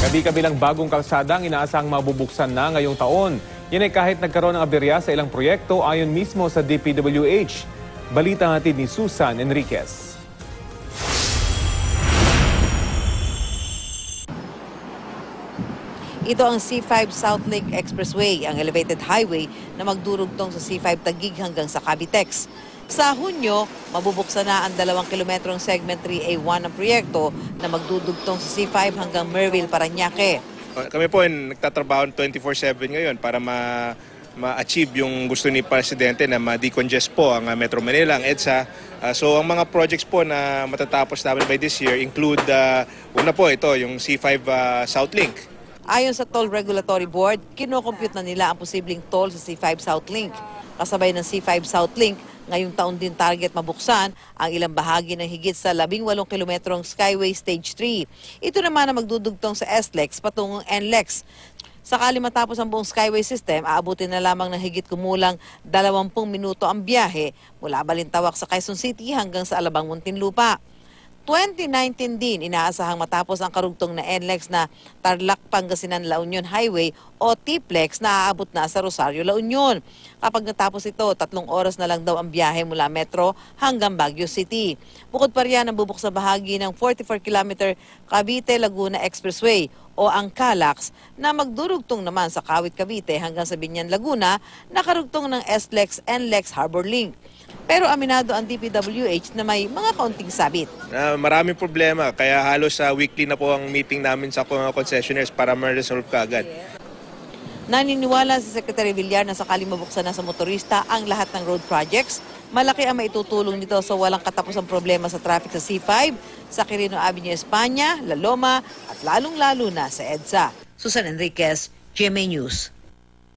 Kabi-kabilang bagong kalsada ang inaasahang mabubuksan na ngayong taon. Yan ay kahit nagkaroon ng aberya sa ilang proyekto ayon mismo sa DPWH. Balita hatid ni Susan Enriquez. Ito ang C5 South Lake Expressway, ang elevated highway na magdurugtong sa C5 Taguig hanggang sa Cavitex. Sa Hunyo, mabubuksan na ang 2 kilometrong segment 3A1 ng proyekto na magdudugtong sa C5 hanggang Merville, Parañaque. Kami po ay nagtatrabaho 24/7 ngayon para ma-achieve yung gusto ni Presidente na ma-decongest po ang Metro Manila, ang EDSA. So ang mga projects po na matatapos namin by this year include, una po ito, yung C5 South Link. Ayon sa Toll Regulatory Board, kinocompute na nila ang posibleng toll sa C5 South Link. Kasabay ng C5 South Link, ngayong taon din target mabuksan ang ilang bahagi ng higit sa 18 kilometrong Skyway Stage 3. Ito naman ang magdudugtong sa SLEX patungong NLEX. Sakali matapos ang buong Skyway system, aabutin na lamang ng higit kumulang 20 minuto ang biyahe mula Balintawak sa Quezon City hanggang sa Alabang, Muntinlupa. 2019 din inaasahang matapos ang karugtong na NLEX na Tarlac Pangasinan La Union Highway o TPLEX na aabot na sa Rosario La Union. Kapag natapos ito, 3 oras na lang daw ang biyahe mula Metro hanggang Baguio City. Bukod pa riyan ang bubuk sa bahagi ng 44-kilometer Cavite-Laguna Expressway o ang CALAX na magdurugtong naman sa Kawit Cavite hanggang sa Binyan Laguna na karugtong ng SLEX NLEX Harbor Link. Pero aminado ang DPWH na may mga kaunting sabit. Maraming problema, kaya halos weekly na po ang meeting namin sa concessionaires para ma-resolve kaagad. Naniniwala si Secretary Villar na sakaling mabuksan na sa motorista ang lahat ng road projects, malaki ang maitutulong nito sa walang katapusang problema sa traffic sa C5, sa Quirino Avenue, España, La Loma at lalong-lalo na sa EDSA. Susan Enriquez, GMA News.